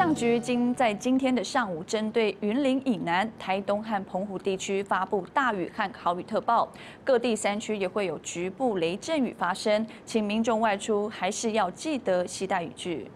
象局在今天的上午，针对云林以南、台东和澎湖地区发布大雨和豪雨特报，各地山区也会有局部雷阵雨发生，请民众外出还是要记得携带雨具。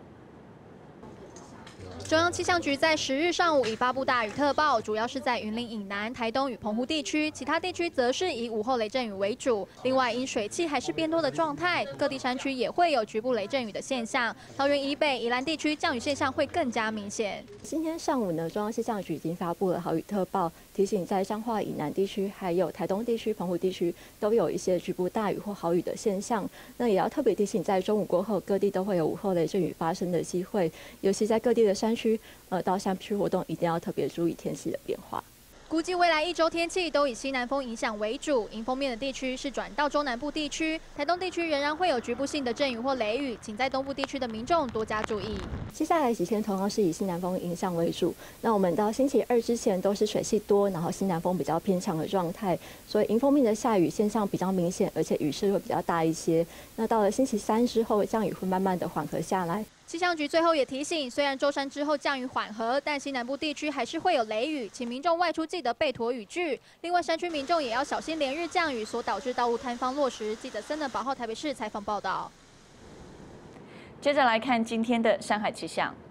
中央气象局在10日上午已发布大雨特报，主要是在云林以南、台东与澎湖地区，其他地区则是以午后雷阵雨为主。另外，因水汽还是变多的状态，各地山区也会有局部雷阵雨的现象。桃园以北、宜兰地区降雨现象会更加明显。 今天上午呢，中央气象局已经发布了豪雨特报，提醒在彰化以南地区，还有台东地区、澎湖地区都有一些局部大雨或豪雨的现象。那也要特别提醒，在中午过后，各地都会有午后雷阵雨发生的机会，尤其在各地的山区，到山区活动一定要特别注意天气的变化。 估计未来1周天气都以西南风影响为主，迎风面的地区是转到中南部地区，台东地区仍然会有局部性的阵雨或雷雨，请在东部地区的民众多加注意。 接下来几天同样是以西南风影响为主，那我们到星期2之前都是水汽多，然后西南风比较偏强的状态，所以迎风面的下雨现象比较明显，而且雨势会比较大一些。那到了星期3之后，降雨会慢慢的缓和下来。 气象局最后也提醒，虽然周三之后降雨缓和，但西南部地区还是会有雷雨，请民众外出记得备妥雨具。另外，山区民众也要小心连日降雨所导致道路坍方落石。记者森的宝号台北市采访报道。 接着来看今天的山海气象。